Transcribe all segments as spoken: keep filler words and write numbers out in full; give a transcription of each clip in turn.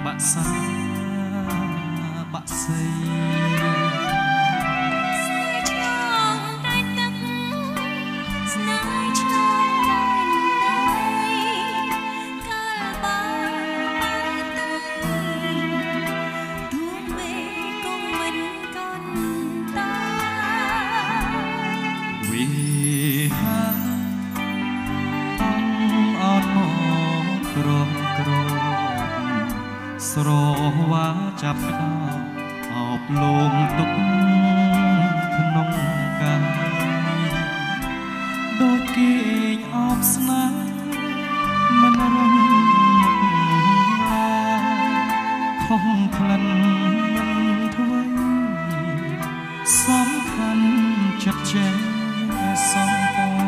បាក់សាបាក់សៃស្រវ៉ាចាប់ផ្ដោអោបលងទុកក្នុងកាយដូចគេអោបស្នេហ៍មិនរំលាខំក្លិនមិនធ្វើសំខាន់ចិត្តចេះសំពន់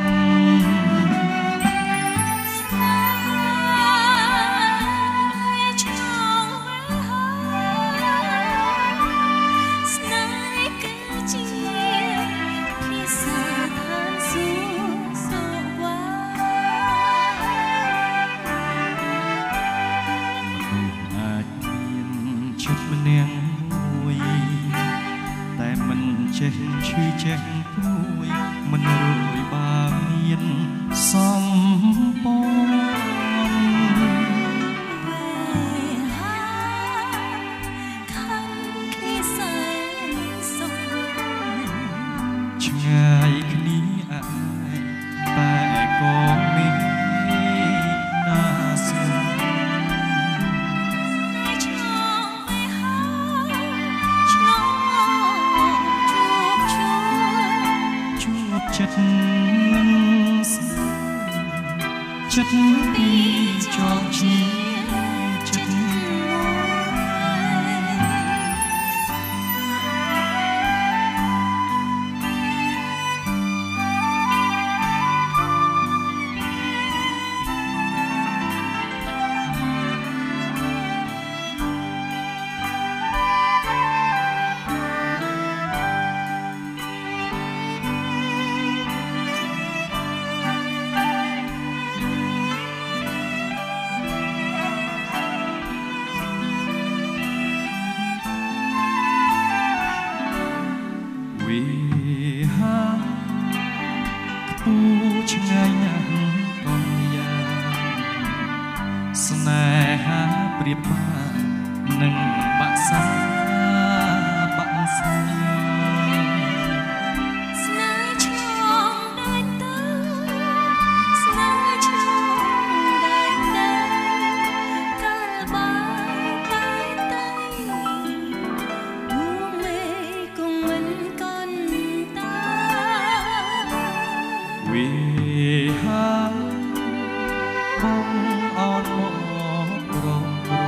ចិត្តម្នាក់មួយតែមិនចេះឈឺចេះព្រួយមិនរួយបើមានសំពឆ្ងាយគ្នាអើយតែក៏មានណាស្នេហ៍ចិត្តចិត្តពីចងជាចិត្តពូឆ្ងាយណាស់កូនយ៉ាស្នេហាប្រៀបបាននឹងបាក់សាបាក់សៃស្នេហ៍ឆ្លងដែនទៅស្នេហ៍ឆ្លងដែនទៅកាលបាយបាយទៅអូមេគង់មិនគន់តាវិហារបងអនមករង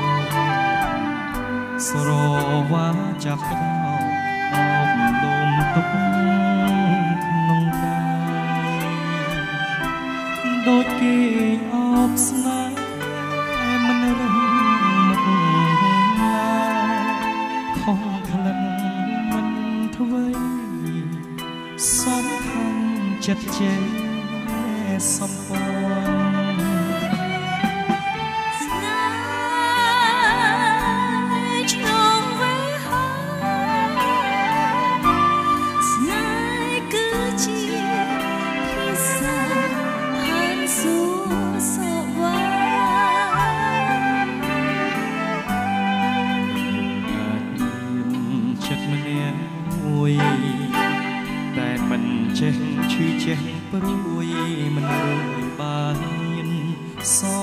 ស្រវ៉ាចាប់ផ្ដោអោបលំទុកក្នុងកាយដូចគេអោបស្នេហ៍មិនរំលាខំក្លិនមិនធ្វើសំខាន់ចិត្តចេះសំពន់ស្នេហ៍ឆ្លងវាស្នេហ៍គឺជាភាសាហានសួរសវ៉ាចិត្តម្នាក់មួយតែមិនចេះឈឺចេះព្រួយមិនរួយបានមានស